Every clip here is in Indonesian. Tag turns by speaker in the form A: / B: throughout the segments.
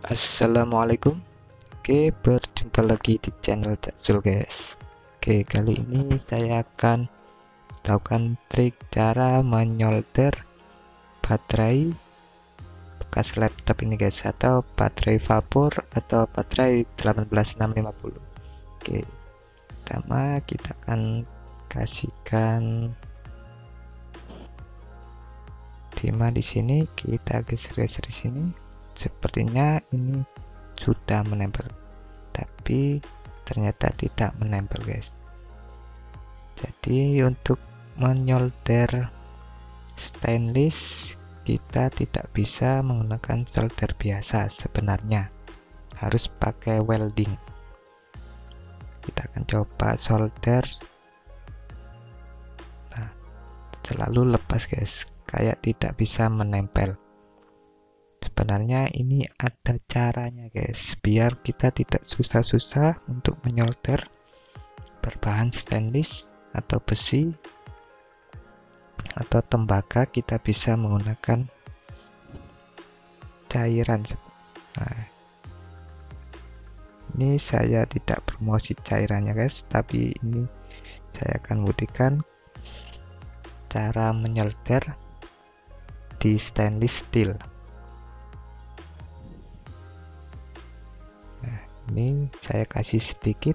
A: Assalamualaikum. Oke, berjumpa lagi di channel Caksul guys. Oke, kali ini saya akan lakukan trik cara menyolder baterai bekas laptop ini guys, atau baterai vapor atau baterai 18650. Oke, pertama kita akan kasihkan timah di sini, kita geser-geser di sini. Sepertinya ini sudah menempel, tapi ternyata tidak menempel guys. Jadi untuk menyolder stainless kita tidak bisa menggunakan solder biasa, sebenarnya harus pakai welding. Kita akan coba solder. Nah, selalu lepas guys, kayak tidak bisa menempel. Sebenarnya ini ada caranya guys, biar kita tidak susah-susah untuk menyolder berbahan stainless atau besi atau tembaga. Kita bisa menggunakan cairan. Nah, ini saya tidak promosi cairannya guys, tapi ini saya akan buktikan cara menyolder di stainless steel. Ini saya kasih sedikit.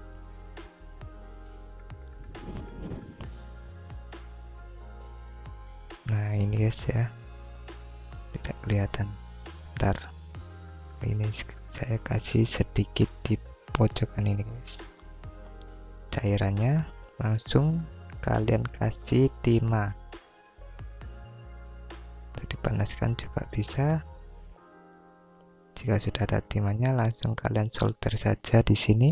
A: Nah ini guys ya, tidak kelihatan. Bentar, ini saya kasih sedikit di pojokan ini guys. Cairannya langsung kalian kasih timah. Dipanaskan juga bisa. Jika sudah ada timahnya, langsung kalian solder saja di sini.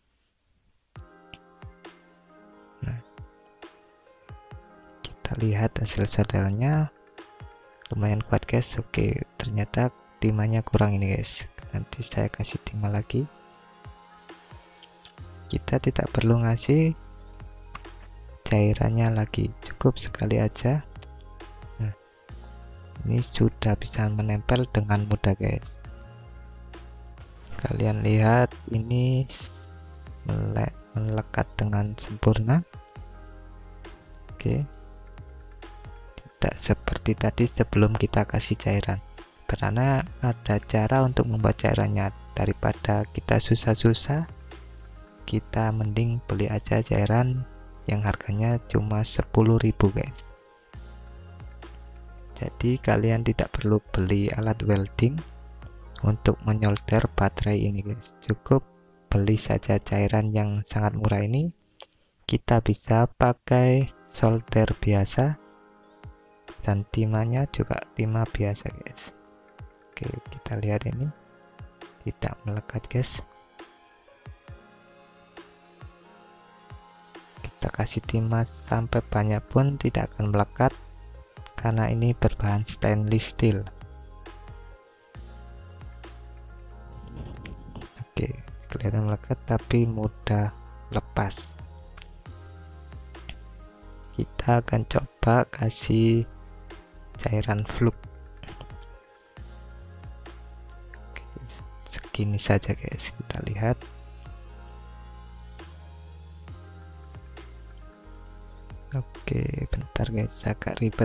A: Nah, kita lihat hasil soldernya lumayan kuat guys. Oke, ternyata timahnya kurang ini guys. Nanti saya kasih timah lagi. Kita tidak perlu ngasih cairannya lagi, cukup sekali aja. Nah, ini sudah bisa menempel dengan mudah guys. Kalian lihat ini melekat dengan sempurna. Oke, tidak seperti tadi sebelum kita kasih cairan, karena ada cara untuk membuat cairannya. Daripada kita susah-susah, kita mending beli aja cairan yang harganya cuma 10.000 guys. Jadi kalian tidak perlu beli alat welding untuk menyolder baterai ini guys, cukup beli saja cairan yang sangat murah ini. Kita bisa pakai solder biasa, dan timahnya juga timah biasa guys. Oke, kita lihat ini tidak melekat guys. Kita kasih timah sampai banyak pun tidak akan melekat, karena ini berbahan stainless steel. Oke, kelihatan melekat tapi mudah lepas. Kita akan coba kasih cairan flux. Oke, segini saja guys, kita lihat. Oke, bentar guys, agak ribet.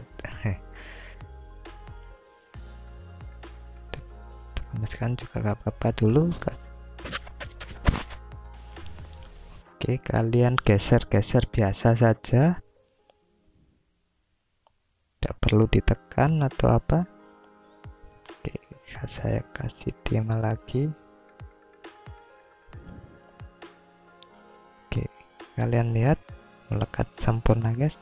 A: Panaskan juga gak apa-apa dulu guys. Oke, kalian geser-geser biasa saja, tidak perlu ditekan atau apa. Oke, saya kasih timah lagi. Oke, kalian lihat melekat sempurna guys.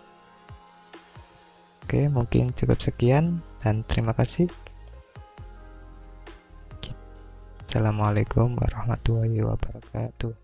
A: Oke, mungkin cukup sekian dan terima kasih. Assalamualaikum warahmatullahi wabarakatuh.